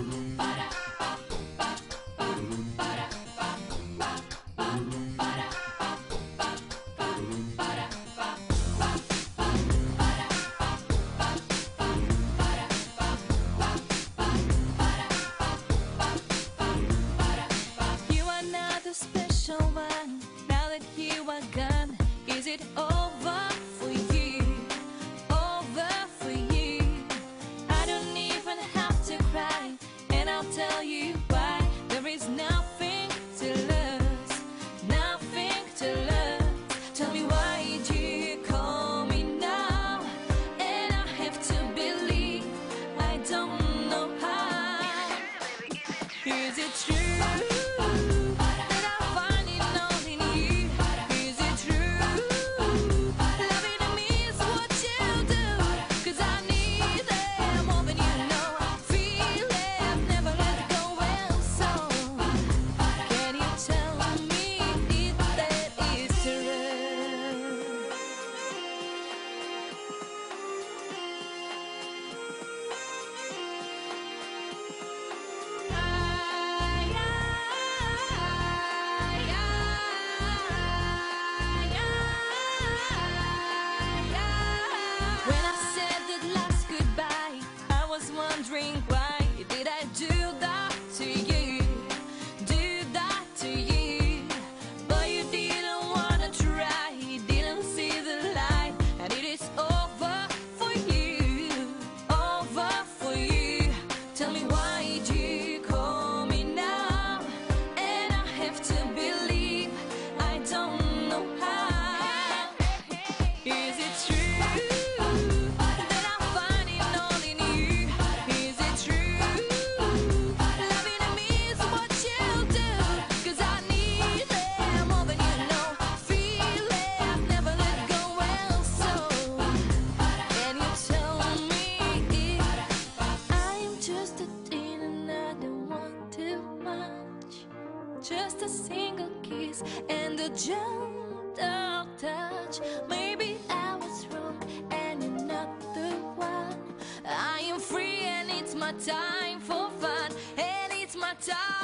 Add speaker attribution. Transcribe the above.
Speaker 1: You are not the special one. Now that you are gone, is it over for you? Over for you. I don't even have to cry, and I'll tell you why. There is nothing to lose, nothing to lose. Tell me why do you call me now? And I have to believe, I don't know how. Is it true? Wondering why did I do that to you, do that to you? But you didn't wanna try, you didn't see the light, and it is over for you, over for you. Tell me why do you call me now? And I have to believe, I don't know how. Is it true? Just a single kiss and a gentle touch. Maybe I was wrong and you're not the one. I am free and it's my time for fun, and it's my time.